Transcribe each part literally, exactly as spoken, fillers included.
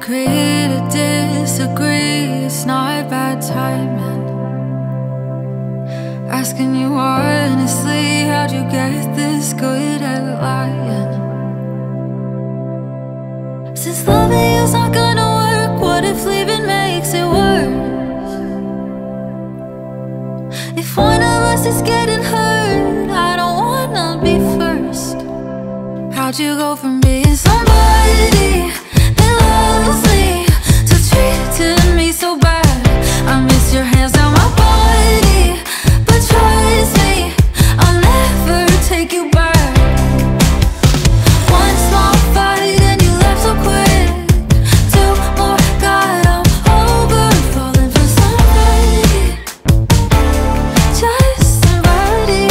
agree to disagree, it's not bad timing. Asking you honestly, how'd you get this good at lying? Since loving you's not gonna work, what if leaving makes it worse? If one of us is getting hurt, I don't wanna be first. How'd you go from being somebody that loves me to treating me so bad? I miss your hands down my body, but trust me, I'll never take you back. One small fight and you left so quick. Two more, God, I'm over, falling for somebody, just somebody.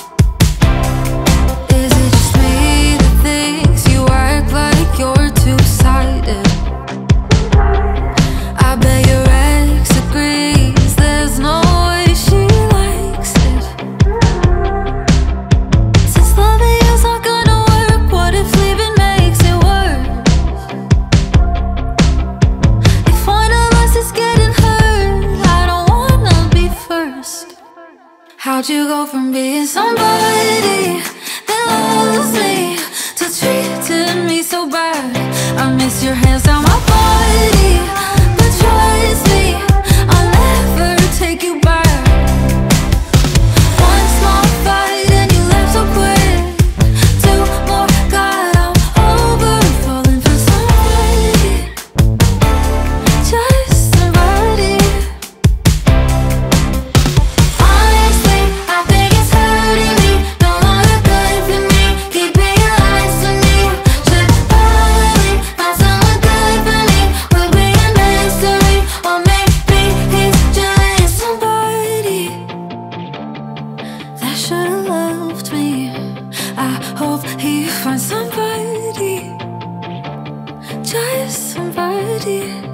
Is it just me that thinks you act like you're two-sided? I bet your ex agrees, there's no way she likes it. Since loving you's not gonna work, what if leaving makes it worse? If one of us is getting hurt, I don't wanna be first. How'd you go from being somebody that loves me to treating me so bad? I miss your hands down my body, but trust me, I'll never take you back. One small fight and you left so quick. Two more, God, I'm over, falling for somebody, just somebody. Honestly, I think it's hurting me, no longer good for me. Keeping your eyes on me, should probably find someone good for me. We'll be a mystery, or maybe he's just somebody that should've loved me. I hope he finds somebody, just somebody.